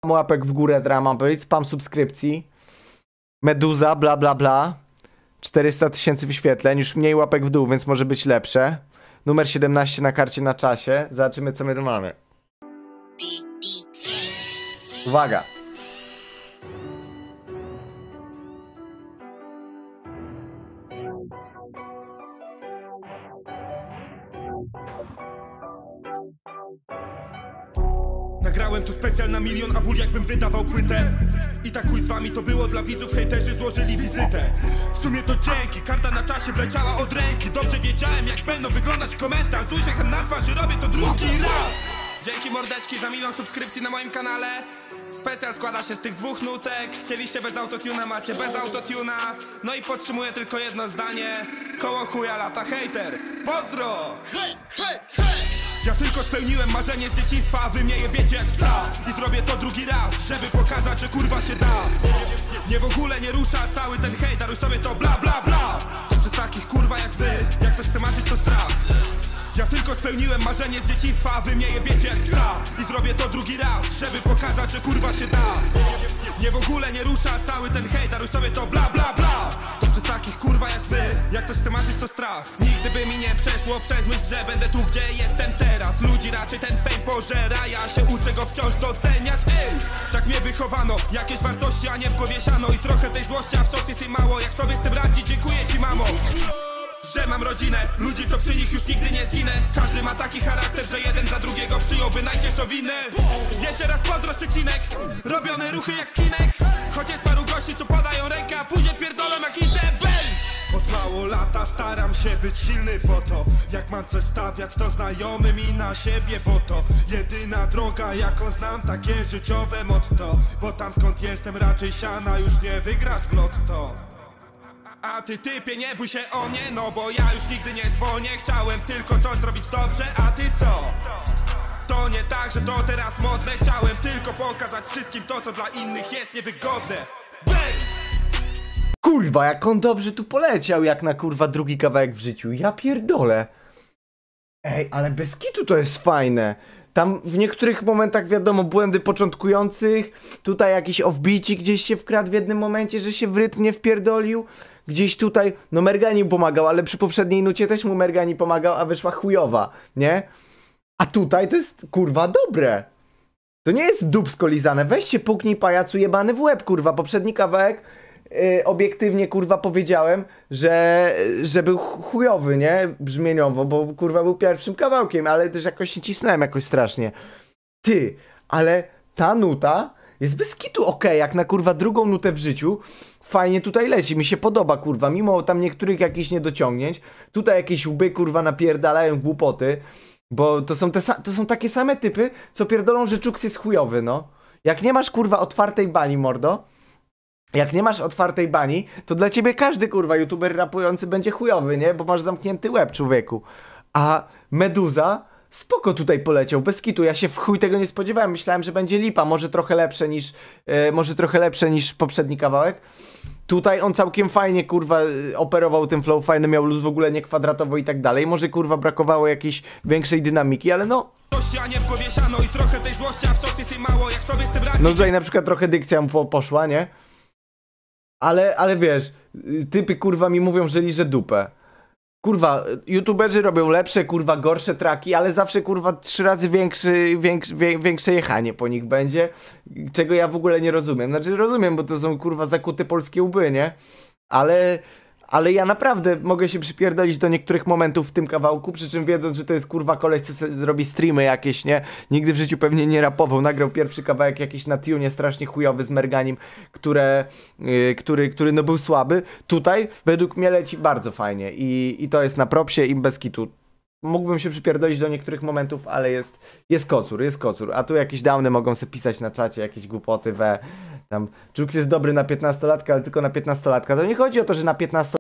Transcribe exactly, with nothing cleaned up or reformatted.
łapek w górę, teraz mam powiedzieć, spam subskrypcji. Meduza, bla bla bla. czterysta tysięcy wyświetleń, już mniej łapek w dół, więc może być lepsze. Numer siedemnaście na karcie na czasie. Zobaczymy, co my tu mamy. Uwaga. Nagrałem tu specjal na milion, a ból jakbym wydawał płytę. I tak chuj z wami to było dla widzów, hejterzy złożyli wizytę. W sumie to dzięki, karta na czasie wleciała od ręki. Dobrze wiedziałem, jak będą wyglądać komentarz. Z uśmiechem na twarzy robię to drugi raz. Dzięki mordeczki za milion subskrypcji na moim kanale. Specjal składa się z tych dwóch nutek. Chcieliście bez autotuna, macie bez autotuna. No i podtrzymuję tylko jedno zdanie. Koło chuja lata hejter. Pozdro! Hej, hej, hej! Ja tylko spełniłem marzenie z dzieciństwa, a wy mnie jebiecie jak psa. I zrobię to drugi raz, żeby pokazać, że kurwa się da. Nie w ogóle nie rusza cały ten hejt, daruj sobie to bla bla bla. To przez takich kurwa jak wy, jak ktoś chce marzyć to strach. Ja tylko spełniłem marzenie z dzieciństwa, a wy mnie jebiecie jak psa. I zrobię to drugi raz, żeby pokazać, że kurwa się da. Nie w ogóle nie rusza cały ten hejt, daruj sobie to bla bla bla. To przez takich kurwa jak wy, jak ktoś chce marzyć to strach. Nigdy by mi nie przeszło przez myśl, że będę tu gdzie jestem teraz. Ludzi raczej ten fame pożera, ja się uczę go wciąż doceniać. Ej, tak mnie wychowano, jakieś wartości, a nie w głowie siano. I trochę tej złości, a wciąż jest jej mało. Jak sobie z tym radzić, dziękuję ci mamo. Że mam rodzinę, ludzi co przy nich już nigdy nie zginę. Każdy ma taki charakter, że jeden za drugiego przyjąłby najcieszowinę. Jeszcze raz pozdro Szczecinek, robione ruchy jak kinek. Choć jest paru gości co podają rękę, a później pierdolą jak Interpel. Od mało lata staram się być silny po to. Jak mam coś stawiać to znajomym i na siebie, bo to jedyna droga jaką znam, takie życiowe motto. Bo tam skąd jestem raczej siana już nie wygrasz w lotto. A ty typie nie bój się o mnie, no bo ja już nigdy nie zwolnię. Chciałem tylko coś zrobić dobrze, a ty co? To nie tak, że to teraz modne. Chciałem tylko pokazać wszystkim to, co dla innych jest niewygodne. Bang! Kurwa, jak on dobrze tu poleciał, jak na kurwa drugi kawałek w życiu. Ja pierdolę. Ej, ale bez kitu to jest fajne. Tam w niektórych momentach wiadomo, błędy początkujących. Tutaj jakiś offbeaci gdzieś się wkradł w jednym momencie, że się w rytm nie wpierdolił. Gdzieś tutaj, no Mergani pomagał, ale przy poprzedniej nucie też mu Mergani pomagał, a wyszła chujowa, nie? A tutaj to jest, kurwa, dobre. To nie jest dupsko lizane. Weźcie, puknij pajacu jebany w łeb, kurwa. Poprzedni kawałek, yy, obiektywnie, kurwa, powiedziałem, że, że był chujowy, nie? Brzmieniowo, bo, kurwa, był pierwszym kawałkiem, ale też jakoś się cisnąłem jakoś strasznie. Ty, ale ta nuta jest bez kitu okej, okay, jak na, kurwa, drugą nutę w życiu. Fajnie tutaj leci, mi się podoba, kurwa, mimo tam niektórych jakichś niedociągnięć. Tutaj jakieś łby, kurwa, napierdalają głupoty. Bo to są, te to są takie same typy, co pierdolą, że Czuks jest chujowy, no. Jak nie masz, kurwa, otwartej bani, mordo, jak nie masz otwartej bani, to dla ciebie każdy, kurwa, youtuber rapujący będzie chujowy, nie? Bo masz zamknięty łeb, człowieku. A Meduza spoko tutaj poleciał, bez kitu, ja się w chuj tego nie spodziewałem, myślałem, że będzie lipa, może trochę lepsze niż, yy, może trochę lepsze niż poprzedni kawałek. Tutaj on całkiem fajnie, kurwa, operował tym flow, fajny miał luz, w ogóle nie kwadratowo i tak dalej. Może, kurwa, brakowało jakiejś większej dynamiki, ale no... i trochę tej złości, a wciąż jest jej mało, jak sobie z tym radzić. No tutaj na przykład trochę dykcja mu po poszła, nie? Ale, ale wiesz, typy, kurwa, mi mówią, że liże dupę. Kurwa, youtuberzy robią lepsze, kurwa, gorsze traki, ale zawsze, kurwa, trzy razy większy, większy, większe jechanie po nich będzie, czego ja w ogóle nie rozumiem. Znaczy rozumiem, bo to są, kurwa, zakute polskie łby, nie? Ale, ale ja naprawdę mogę się przypierdolić do niektórych momentów w tym kawałku, przy czym wiedząc, że to jest, kurwa, koleś, co robi streamy jakieś, nie? Nigdy w życiu pewnie nie rapował, nagrał pierwszy kawałek jakiś na tunie strasznie chujowy z Merganim, które, yy, który, który no był słaby. Tutaj według mnie leci bardzo fajnie i, i to jest na propsie i bez kitu. Mógłbym się przypierdolić do niektórych momentów, ale jest, jest kocur, jest kocur. A tu jakieś downy mogą sobie pisać na czacie, jakieś głupoty, we... Tam Czuks jest dobry na piętnastolatka, ale tylko na piętnastolatka. To nie chodzi o to, że na piętnastolatka